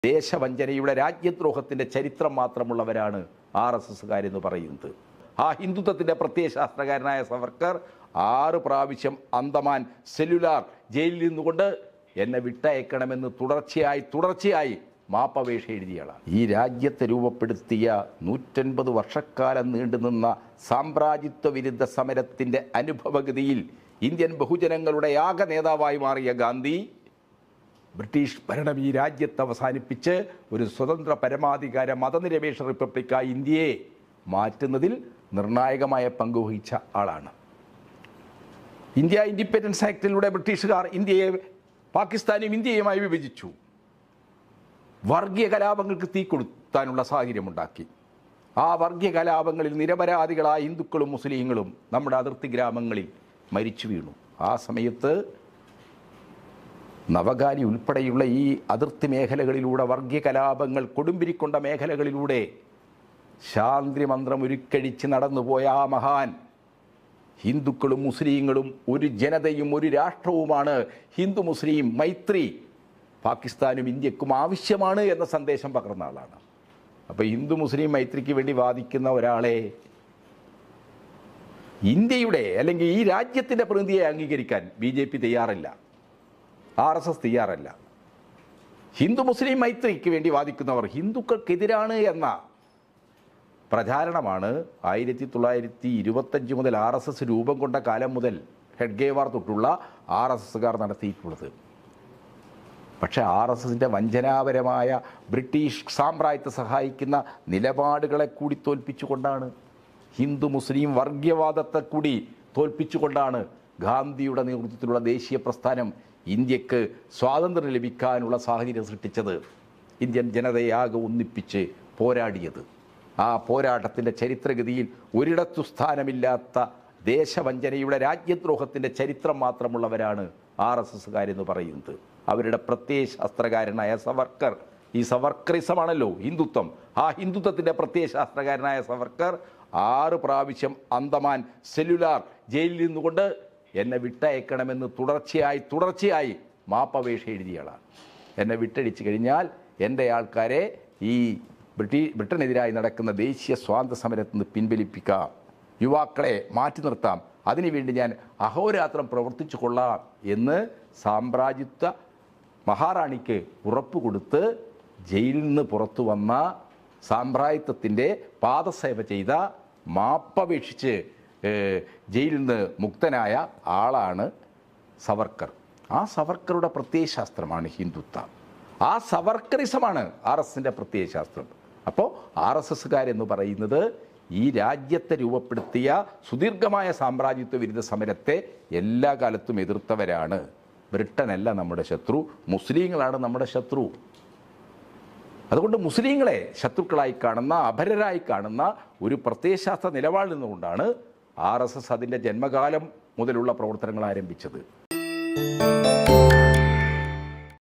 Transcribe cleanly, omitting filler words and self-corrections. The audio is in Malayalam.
ദേശവഞ്ചനയുടെ രാജ്യദ്രോഹത്തിൻ്റെ ചരിത്രം മാത്രമുള്ളവരാണ് RSSകാരെന്ന് പറയുന്നത്. ആ ഹിന്ദുത്വത്തിൻ്റെ പ്രത്യയശാസ്ത്രകാരനായ സവർക്കർ 6 പ്രാവശ്യം അന്തമാൻ സെല്ലുലാർ ജയിലിൽ നിന്നുകൊണ്ട് എന്നെ വിട്ടയക്കണമെന്ന് തുടർച്ചയായി മാപ്പപേക്ഷ എഴുതിയാളാണ്. ഈ രാജ്യത്തെ രൂപപ്പെടുത്തിയ 150 വർഷക്കാലം നീണ്ടുനിന്ന സാമ്രാജ്യത്വ വിരുദ്ധ സമരത്തിൻ്റെ അനുഭവഗതിയിൽ ഇന്ത്യൻ ബഹുജനങ്ങളുടെ ആകെ നേതാവായി മാറിയ ഗാന്ധി ബ്രിട്ടീഷ് ഭരണം ഈ രാജ്യത്ത് അവസാനിപ്പിച്ച് ഒരു സ്വതന്ത്ര പരമാധികാര മതനിരപേക്ഷ റിപ്പബ്ലിക്കായി ഇന്ത്യയെ മാറ്റുന്നതിൽ നിർണായകമായ പങ്കുവഹിച്ച ആളാണ്. ഇന്ത്യ ഇൻഡിപെൻഡൻസ് ആക്ടിലൂടെ ബ്രിട്ടീഷുകാർ ഇന്ത്യയെ പാകിസ്ഥാനും ഇന്ത്യയുമായി വിഭജിച്ചു. വർഗീയ കലാപങ്ങൾക്ക് തീ കൊടുത്താനുള്ള സാഹചര്യമുണ്ടാക്കി. ആ വർഗീയ കലാപങ്ങളിൽ നിരപരാധികളായ ഹിന്ദുക്കളും മുസ്ലിങ്ങളും നമ്മുടെ അതിർത്തി ഗ്രാമങ്ങളിൽ മരിച്ചു വീണു. ആ സമയത്ത് നവഗാരി ഉൾപ്പെടെയുള്ള ഈ അതിർത്തി മേഖലകളിലൂടെ വർഗീയ കലാപങ്ങൾ കൊടുമ്പിരിക്കൊണ്ട മേഖലകളിലൂടെ ശാന്തി മന്ത്രം ഉരുക്കഴിച്ച് നടന്നുപോയ ആ മഹാൻ ഹിന്ദുക്കളും മുസ്ലിങ്ങളും ഒരു ജനതയും ഒരു രാഷ്ട്രവുമാണ്, ഹിന്ദു മുസ്ലിം മൈത്രി പാകിസ്ഥാനും ഇന്ത്യക്കും ആവശ്യമാണ് എന്ന സന്ദേശം പകർന്ന ആളാണ്. അപ്പോൾ ഹിന്ദു മുസ്ലിം മൈത്രിക്ക് വേണ്ടി വാദിക്കുന്ന ഒരാളെ ഇന്ത്യയുടെ അല്ലെങ്കിൽ ഈ രാജ്യത്തിൻ്റെ പ്രതിനിധിയെ അംഗീകരിക്കാൻ BJP തയ്യാറല്ല, RSS തയ്യാറല്ല. ഹിന്ദു മുസ്ലിം മൈത്രിക്ക് വേണ്ടി വാദിക്കുന്നവർ ഹിന്ദുക്കൾക്കെതിരാണ് എന്ന പ്രചാരണമാണ് 1925 മുതൽ RSS രൂപം കൊണ്ട കാലം മുതൽ ഹെഡ്ഗേവാർ തൊട്ടുള്ള RSSകാർ നടത്തിയിട്ടുള്ളത്. പക്ഷേ RSSൻ്റെ വഞ്ചനാപരമായ ബ്രിട്ടീഷ് സാമ്രാജ്യത്തെ സഹായിക്കുന്ന നിലപാടുകളെ കൂടി തോൽപ്പിച്ചുകൊണ്ടാണ്, ഹിന്ദു മുസ്ലിം വർഗീയവാദത്തെ കൂടി തോൽപ്പിച്ചുകൊണ്ടാണ് ഗാന്ധിയുടെ നേതൃത്വത്തിലുള്ള ദേശീയ പ്രസ്ഥാനം ഇന്ത്യക്ക് സ്വാതന്ത്ര്യം ലഭിക്കാനുള്ള സാഹചര്യം സൃഷ്ടിച്ചത്, ഇന്ത്യൻ ജനതയാകെ ഒന്നിപ്പിച്ച് പോരാടിയത്. ആ പോരാട്ടത്തിൻ്റെ ചരിത്രഗതിയിൽ ഒരിടത്തു സ്ഥാനമില്ലാത്ത ദേശവഞ്ചനയുടെ രാജ്യദ്രോഹത്തിൻ്റെ ചരിത്രം മാത്രമുള്ളവരാണ് RSSകാരെന്ന് പറയുന്നത്. അവരുടെ പ്രത്യയശാസ്ത്രകാരനായ സവർക്കർ, ഈ സവർക്കറിസമാണല്ലോ ഹിന്ദുത്വം, ആ ഹിന്ദുത്വത്തിൻ്റെ പ്രത്യയശാസ്ത്രകാരനായ സവർക്കർ 6 പ്രാവശ്യം അന്തമാൻ സെല്ലുലാർ ജയിലിൽ നിന്നുകൊണ്ട് എന്നെ വിട്ടയക്കണമെന്ന് തുടർച്ചയായി മാപ്പപേക്ഷ എഴുതിയാളാണ്. എന്നെ വിട്ടടിച്ചു കഴിഞ്ഞാൽ എൻ്റെ ആൾക്കാരെ ഈ ബ്രിട്ടനെതിരായി നടക്കുന്ന ദേശീയ സ്വാതന്ത്ര്യ സമരത്തിൽ നിന്ന് പിൻവലിപ്പിക്കാം, യുവാക്കളെ മാറ്റി നിർത്താം, അതിനുവേണ്ടി ഞാൻ അഹോരാത്രം പ്രവർത്തിച്ചു കൊള്ളാം എന്ന് സാമ്രാജ്യത്വ മഹാറാണിക്ക് ഉറപ്പ് കൊടുത്ത് ജയിലിൽ നിന്ന് പുറത്തു വന്ന സാമ്രാജ്യത്വത്തിൻ്റെ പാദസേവ ചെയ്ത മാപ്പപേക്ഷിച്ച് ജയിലിൽ നിന്ന് മുക്തനായ ആളാണ് സവർക്കർ. ആ സവർക്കറുടെ പ്രത്യയശാസ്ത്രമാണ് ഹിന്ദുത്വം. ആ സവർക്കറിസമാണ് RSSൻ്റെ പ്രത്യയശാസ്ത്രം. അപ്പോൾ RSSകാരെന്ന് പറയുന്നത് ഈ രാജ്യത്തെ രൂപപ്പെടുത്തിയ സുദീർഘമായ സാമ്രാജ്യത്വ വിരുദ്ധ സമരത്തെ എല്ലാ കാലത്തും എതിർത്തവരാണ്. ബ്രിട്ടനല്ല നമ്മുടെ ശത്രു, മുസ്ലിങ്ങളാണ് നമ്മുടെ ശത്രു. അതുകൊണ്ട് മുസ്ലിങ്ങളെ ശത്രുക്കളായി കാണുന്ന, അപരരായി കാണുന്ന ഒരു പ്രത്യയശാസ്ത്ര നിലപാടിൽ നിന്നുകൊണ്ടാണ് RSS അതിൻ്റെ ജന്മകാലം മുതലുള്ള പ്രവർത്തനങ്ങൾ ആരംഭിച്ചത്.